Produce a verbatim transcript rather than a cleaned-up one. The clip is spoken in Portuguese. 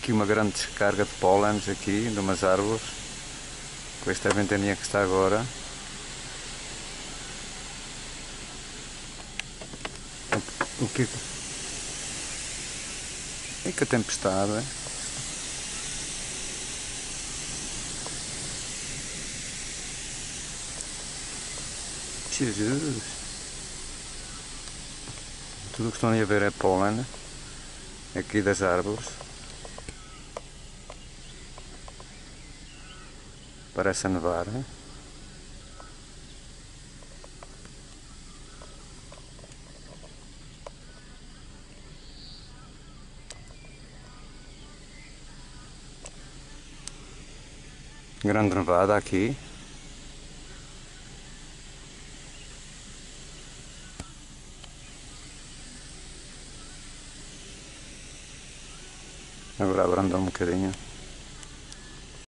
aqui uma grande descarga de pólenes aqui, de umas árvores, com esta ventania que está agora. O que é que a tempestade? Jesus! Tudo o que estão aí a ver é pólen aqui das árvores. Parece a nevar. Hein? Grande nevada aqui. Agora abrandou um bocadinho.